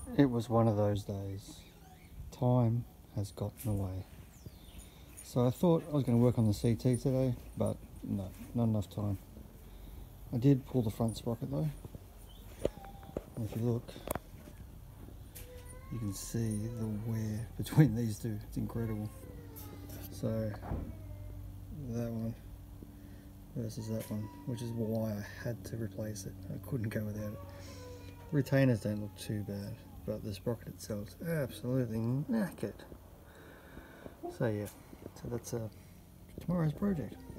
It was one of those days. Time has gotten away. So I thought I was going to work on the CT today, but no, not enough time. I did pull the front sprocket though. And if you look, you can see the wear between these two. It's incredible. So that one versus that one, which is why I had to replace it. I couldn't go without it. Retainers don't look too bad, but the sprocket itself is absolutely knackered. So yeah, so that's tomorrow's project.